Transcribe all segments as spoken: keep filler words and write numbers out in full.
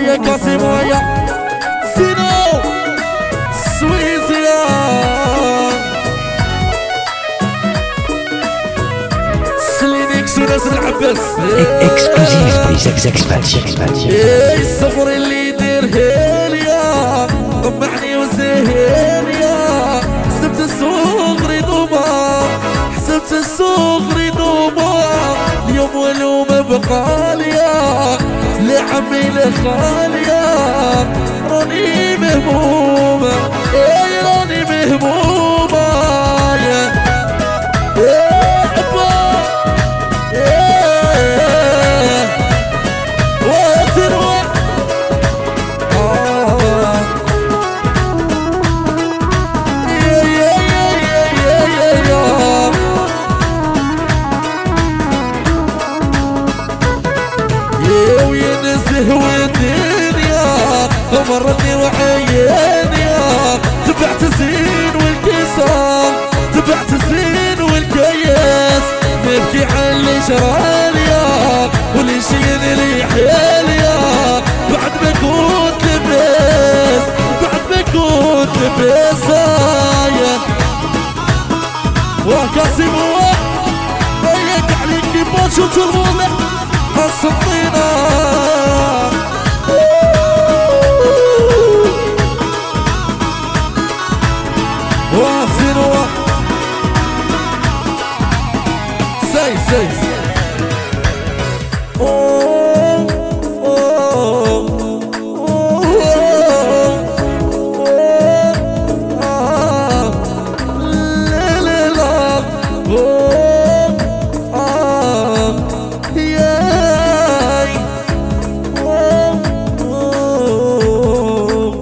يا كاسم ويا سينو سويزيا سلينيك سوناس العباس اكسكلوزيف بريزكس اكسبانشن. ايه الصبر اللي يديرها ليا طمعني وزهر يا حسبت الصغر دوما حسبت الصغر دوما اليوم ولو ما بقى ليا لعمي لخاليا راني مهمومة ايه راني مهمومة يا ايه حبا ايه وتروى آه يا يا يا يا يا يا يا وينزه والدنيا غمرتني وعيني تبعت الزين والكيسان تبعت الزين والكيس نبكي على اللي جراليا واللي شين لي حياليا بعد ما كنت لبس بعد ما كنت لبس يا وكاسم وياك عليك كيما شفت الغولة السطينة واسنوا سي سي اوه اوه اوه لا لا لا اوه اه ياي اوه اوه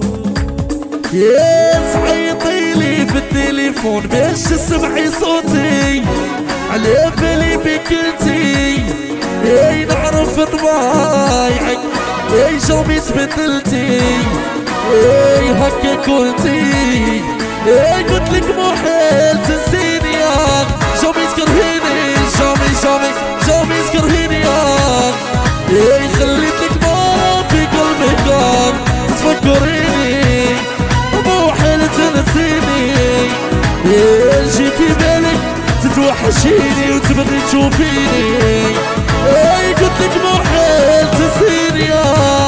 يا صعيطي لي في التليفون باش تسمعي صوتي على بالي بك انتي اي نعرف طبايعك اي شومي تبدلتي اي هكا كنتي اي قلتلك محال تنسيني يا شومي تكرهيني شومي شومي شومي تكرهيني يا اي خليتلك مرة في قلبك تتفكريني محال تنسيني اي جي في بالك تتوحشيني وتبغي تشوفيني اي قلتلك محال تنسيني يا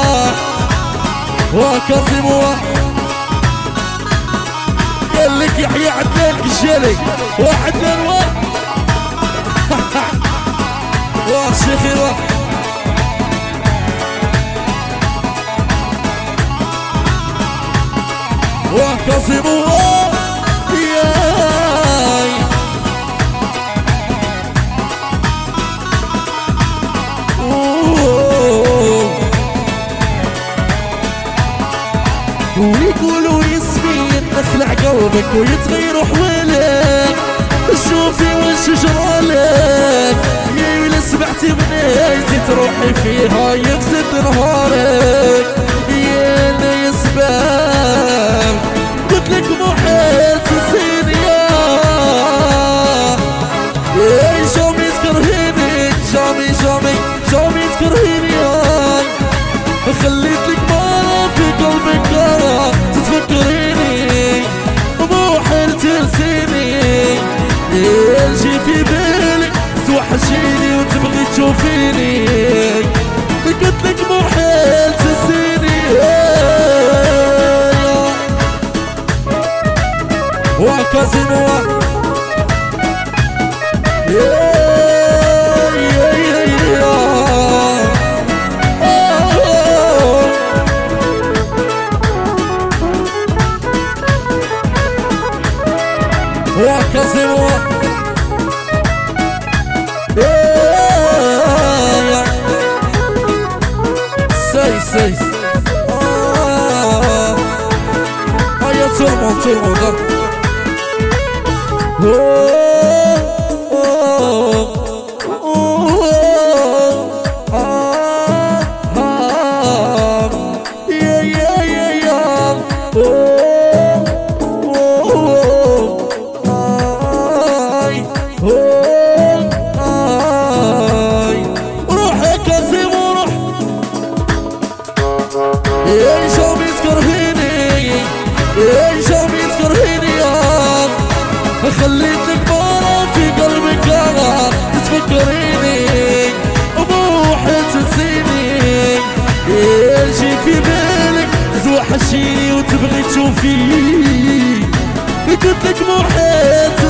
وكاسم قال لك يحيى عدنان قشالي وعدنان وا واه شيخي واه وكاسم واه ياي ويقولوا اسمي نخلع قلبك ويتغيروا حوالك شوفي وش جرالك يا ويلي سمعتي بنيتي تروحي فيها يفسد نهارك يا انا يسباب قلتلك محال تنسيني يا جامي تكرهيني جامي جامي جامي تكرهيني خليتلك مرة في قلبك مرة تتفكريني محال تنسيني يجي في بالك توحشيني وتبغي تشوفيني قلتلك محال تنسيني وكاسم وكاسم سي سي هيا tout le monde tout le monde Oh, تذكريني وموحل تنسيني، يجي في بالك توحشيني وتبغي تشوفيني، قلت لك محيط